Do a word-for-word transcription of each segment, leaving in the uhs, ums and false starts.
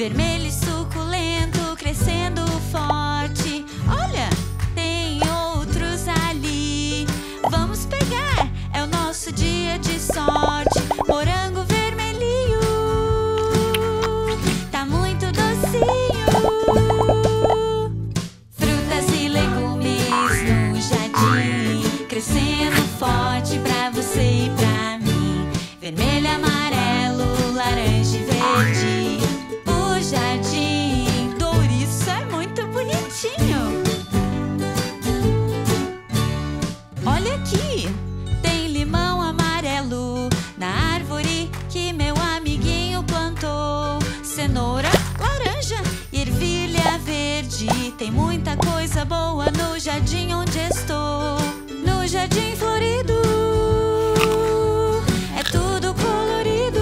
vermelho e suculento, crescendo forte. Olha, tem outros ali. Vamos pegar, é o nosso dia de sorte. Morango vermelhinho, tá muito docinho. Frutas e legumes no jardim, crescendo forte pra você e pra mim. Vermelho, amarelo, laranja e verde. O jardim do ouriço é muito bonitinho. Olha aqui, tem limão amarelo na árvore que meu amiguinho plantou. Cenoura, laranja e ervilha verde. Tem muita coisa boa no jardim onde estou. No jardim florido, é tudo colorido.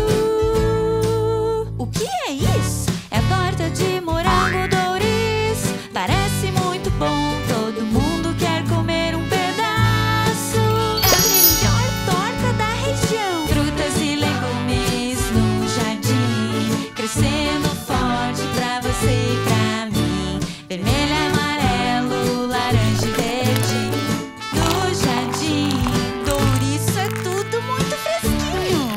O que é isso? É torta de morango do ouriço. Parece muito bom, todo mundo quer comer um pedaço. É a melhor torta da região. Frutas e legumes no jardim, crescendo forte pra você e pra mim. Vermelho, amarelo, laranja e verde. No jardim do ouriço é tudo muito fresquinho.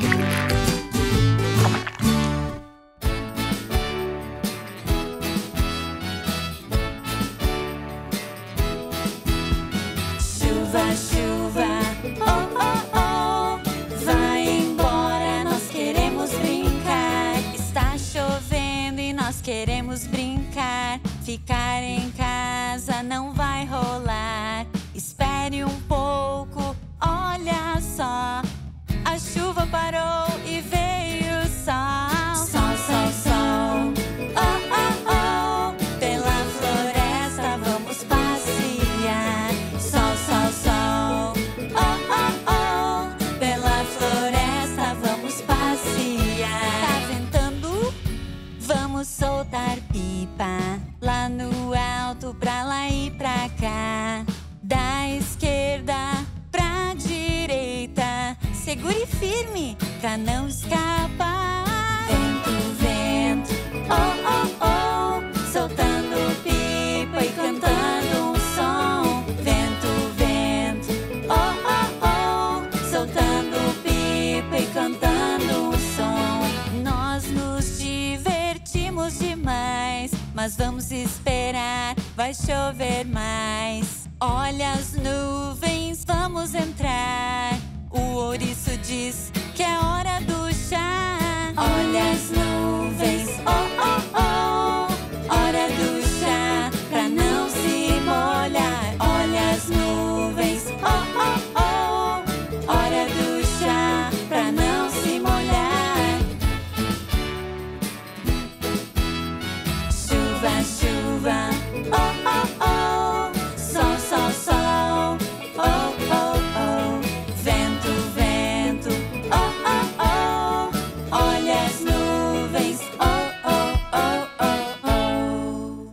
Chuva, chuva, oh, oh, oh, vai embora, nós queremos brincar. Está chovendo e nós queremos brincar. Ficar em casa não vai rolar. Espere um pouco, olha só. A chuva parou e veio o sol. Sol, sol, sol, oh, oh, oh. Pela floresta vamos passear. Sol, sol, sol, oh, oh, oh. Pela floresta vamos passear. Tá ventando? Vamos soltar pipa. Lá no alto, pra lá e pra cá. Da esquerda pra direita. Segure firme pra não escapar. Vento, vento, oh, oh, oh. Soltando pipa e cantando um som. Vento, vento, oh, oh, oh. Soltando pipa e cantando um som. Nós nos divertimos demais, mas vamos esperar, vai chover mais. Olha as nuvens, vamos entrar. O ouriço diz que é hora do chá. Olha as nuvens, oh, oh, oh. Hora do chá, pra não se molhar. Olha as nuvens, oh, oh, oh. Hora do chá, pra não se molhar. Chuva, chuva, oh, oh, oh. Sol, sol, sol, oh, oh, oh. Vento, vento, oh, oh, oh. Olha as nuvens, oh, oh, oh, oh, oh.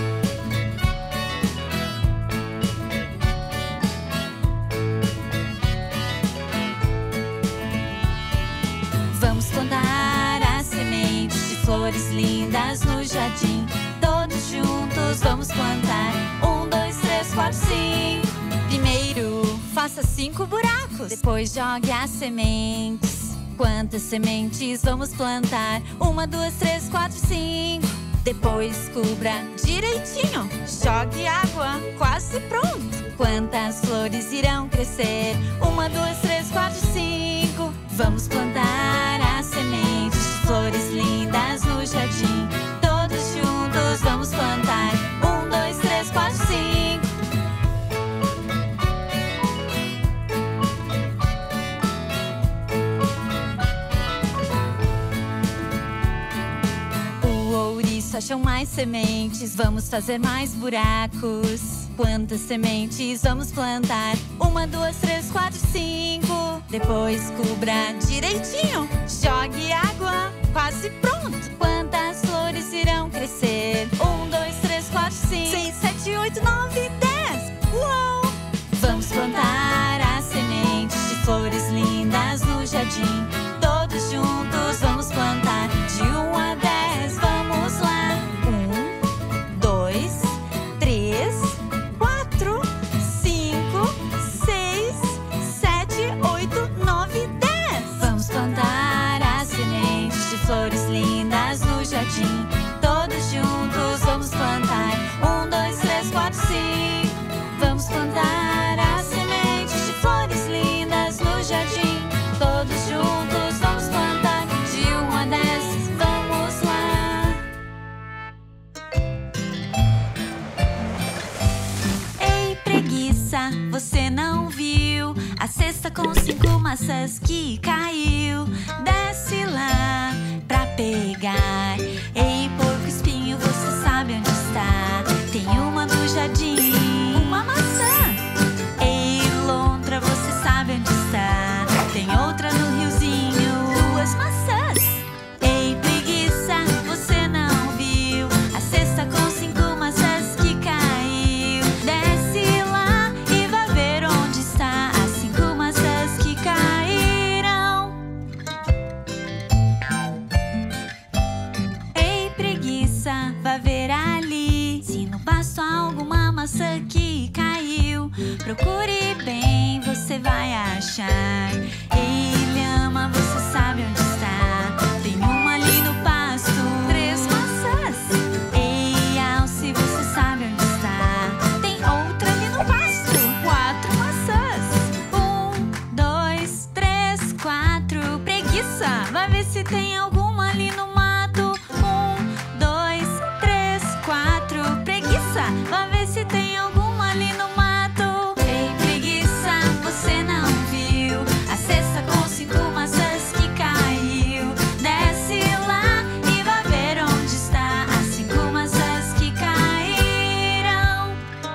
Vamos plantar as sementes de flores lindas no jardim. Todos juntos vamos plantar. Um, dois, três, quatro, cinco. Primeiro, faça cinco buracos. Depois jogue as sementes. Quantas sementes vamos plantar? Uma, duas, três, quatro, cinco. Depois cubra direitinho. Jogue água, quase pronto. Quantas flores irão crescer? Uma, duas, três, quatro, cinco. Vamos plantar as sementes de flores lindas no jardim. Todos juntos vamos plantar. Um, dois, três, quatro, cinco. O ouriço achou mais sementes. Vamos fazer mais buracos. Quantas sementes vamos plantar? Uma, duas, três, quatro, cinco. Depois cubra direitinho. Jogue água, quase pronto. Quantas flores irão crescer? Um, dois, três, quatro, cinco, seis, sete, oito, nove, dez. Uou! Vamos plantar as sementes de flores lindas no jardim. Todos juntos vamos plantar. De um a dez, vamos lá. flores lindas no jardim. Todos juntos vamos plantar. Um, dois, três, quatro, cinco. Vamos plantar as sementes de flores lindas no jardim. Todos juntos vamos plantar. De um a dez, vamos lá. Ei, preguiça, você não viu a cesta com cinco maçãs que caiu? Desce lá pra pegar. Ei, porco espinho, você sabe onde está? Tem uma no jardim, uma maçã. Ei, lontra, você sabe onde está? Tem outra no riozinho, duas maçãs. Ei, preguiça, você não viu a cesta com cinco maçãs que caiu? Desce lá e vai ver onde está as cinco maçãs que caíram. Ei, preguiça, vai ver ali se no pasto há alguma maçã que caiu. Procure bem, você vai achar. Ei, lhama, você sabe onde está? Tem uma ali no pasto, três maçãs. Ei, alce, você sabe onde está? Tem outra ali no pasto, quatro maçãs. Um, dois, três, quatro. Preguiça, vai ver se tem alguma ali no mato. Um, dois, três, quatro. Preguiça, vai ver se tem alguma ali no mato. Ei, preguiça, você não viu a cesta com cinco maçãs que caiu? Desce lá e vai ver onde está as cinco maçãs que caíram.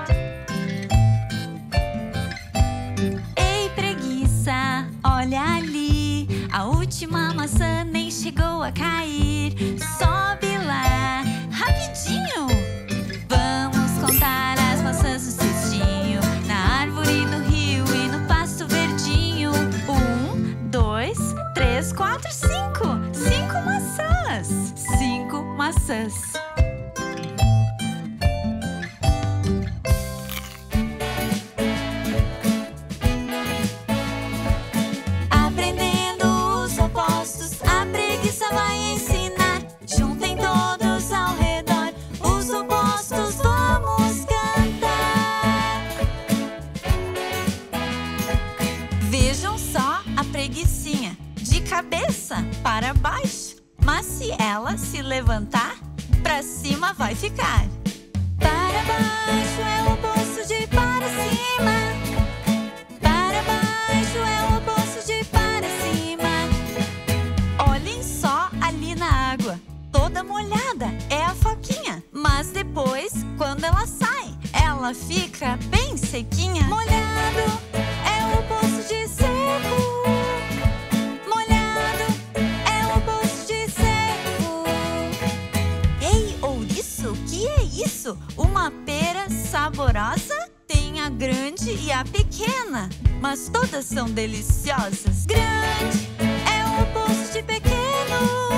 Ei, preguiça, olha ali, a última maçã nem chegou a cair. Sobe lá, rapidinho. Vamos contar as maçãs no cestinho, na árvore, no rio e no pasto verdinho. Um, dois, três, quatro, cinco. Cinco maçãs. Cinco maçãs. Aprendendo os opostos, a preguiça vai ensinar. Juntem todos ao redor, os opostos vamos cantar. Vejam só a preguicinha, de cabeça para baixo. Mas se ela se levantar, pra cima vai ficar. Para baixo é o oposto de para cima. Para baixo é o oposto de para cima. Olhem só ali na água, toda molhada, é a foquinha. Mas depois, quando ela sai, ela fica bem sequinha. Molhado é o oposto de seco. Molhado é o oposto de seco. Ei, ouriço, o que é isso? Uma pera saborosa? Tem a grande e a pequena, mas todas são deliciosas. Grande é o oposto de pequeno.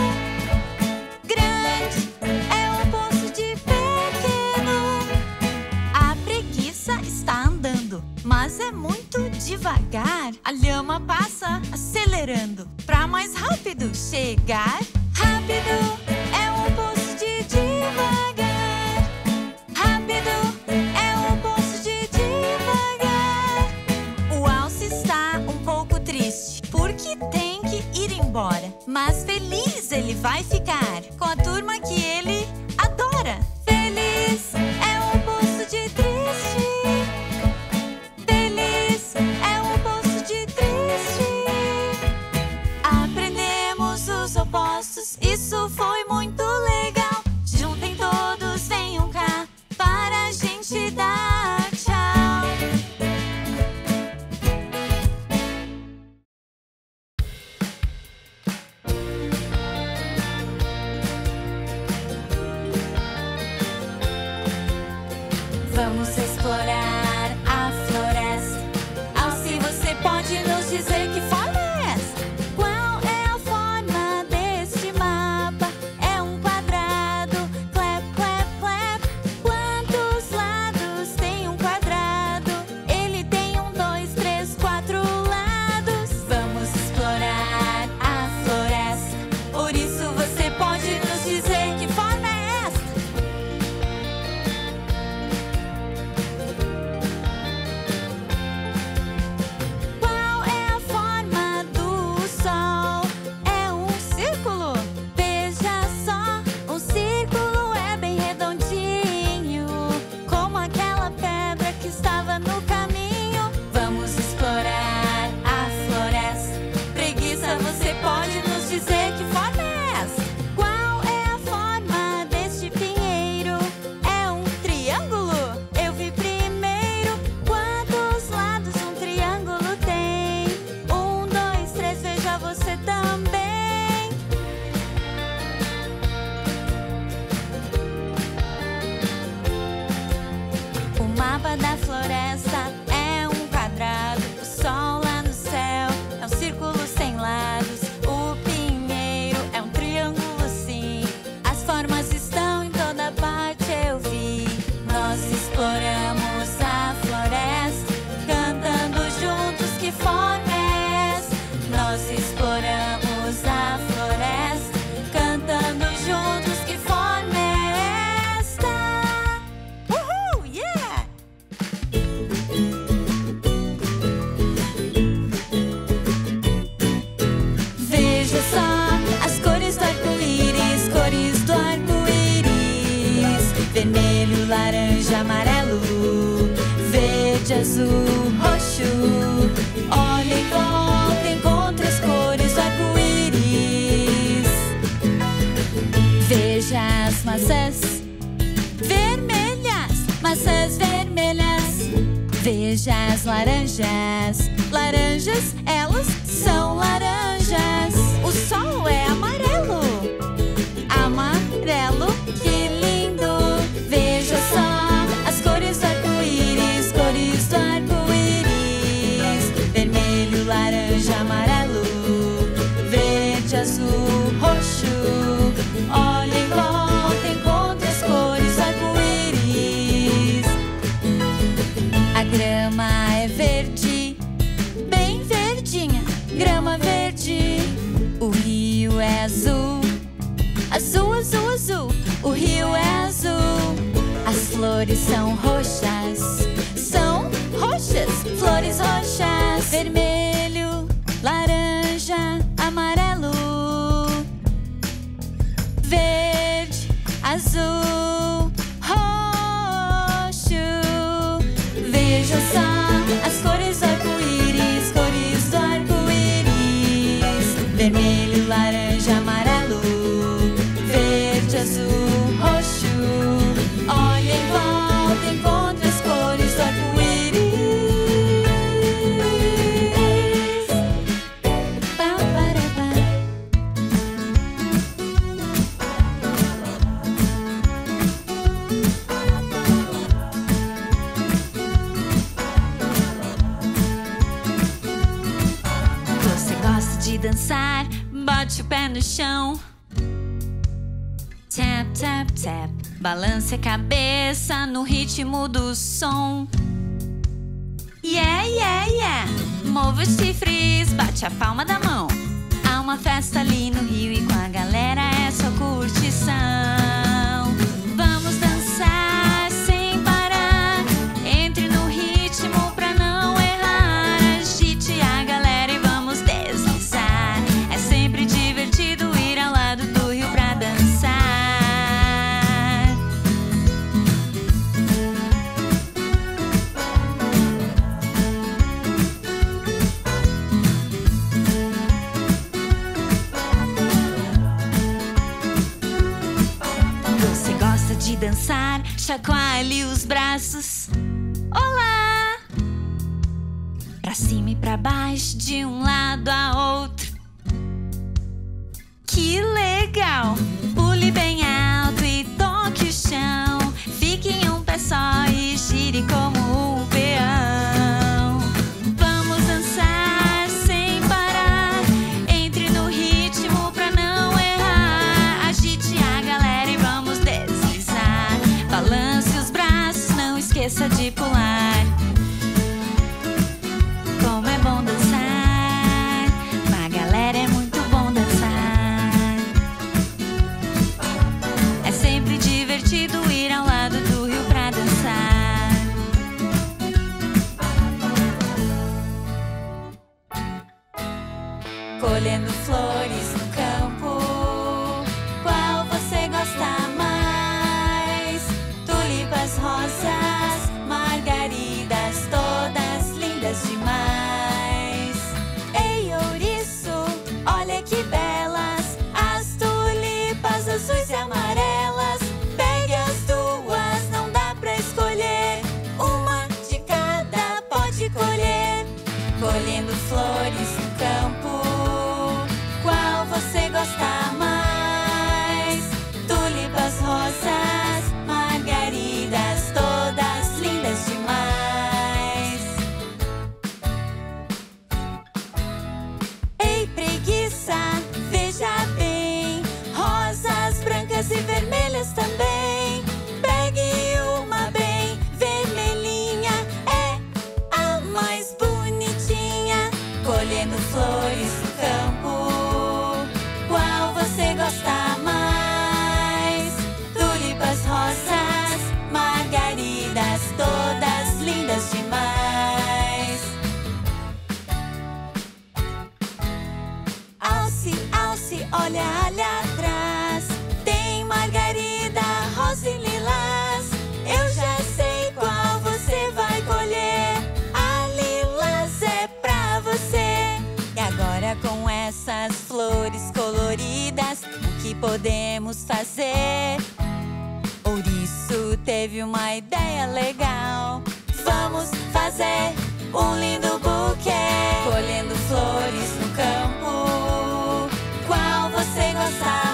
Grande é o oposto de pequeno. A preguiça está andando, mas é muito devagar. A lhama passa acelerando pra mais rápido chegar. Rápido é o oposto de devagar. Rápido é o oposto de devagar. O alce está um pouco triste, porque tem que ir embora. Mas feliz ele vai ficar com a turma que ele adora. Feliz é o oposto de triste. Feliz é o oposto de triste. Aprendemos os opostos, isso foi muito legal. Juntem todos, venham cá, para a gente dar tchau. maçãs vermelhas, maçãs vermelhas. Veja as laranjas, laranjas, elas são laranjas. O sol é amarelo, amarelo, que lindo. Veja só as cores do arco-íris, cores do arco-íris. Vermelho, laranja, amarelo, verde, azul, roxo. Olha em volta, encontre as cores do arco-íris. A grama é verde, bem verdinha, grama verde. O rio é azul, azul, azul, azul. O rio é azul. As flores são roxas, são roxas, flores roxas. Vermelho, laranja, amarelo, verde, azul, roxo. Veja só as cores do arco-íris, cores do arco-íris. Vermelho, laranja, amarelo, verde, azul, roxo. Olha em volta, encontre as cores do arco-íris. Pá, para, pá. Você gosta de dançar? Bote o pé no chão. Tap, tap, tap. Balance a cabeça no ritmo do som. Yeah, yeah, yeah. Mova os chifres, bate a palma da mão. Há uma festa ali no rio e com a galera é só curtição. Vamos dançar sem parar. Entre no ritmo pra não errar. Agite a galera e vamos deslizar. É sempre divertido ir ao lado do rio pra dançar. Você gosta de dançar? Chacoalhe os braços. Olá! Pra cima e pra baixo, de um lado a outro. Que legal! Pule bem alto e toque o chão. Fique em um pé só e gire como um peão. Vamos dançar sem parar. Entre no ritmo pra não errar. Agite a galera e vamos deslizar. Balance os braços, não esqueça de pular. Como é bom dançar. Com a galera é muito bom dançar. É sempre divertido ir ao lado do rio pra dançar. Colhendo flores no campo, qual você gosta mais? Tulipas, rosas, margaridas, todas lindas demais. Ei, ouriço, olha que belas as tulipas azuis e amarelas. Pegue as duas, não dá pra escolher. Uma de cada pode colher. Colhendo flores no campo, qual você gosta mais? Tulipas, rosas, margaridas, todas lindas demais. Ei, preguiça, veja bem, rosas brancas e vermelhas também. Pegue uma bem vermelhinha, é a mais bonitinha. Colhendo flores no campo, qual você gosta mais? Tulipas, rosas, margaridas, todas lindas demais. Alce, alce, olha ali atrás. Tem margarida, rosa e lilás. Eu já sei qual você vai colher. A lilás é pra você. E agora com essas flores coloridas, o que podemos fazer? Ouriço teve uma ideia legal. Vamos fazer um lindo buquê, colhendo flores no campo. Qual você gosta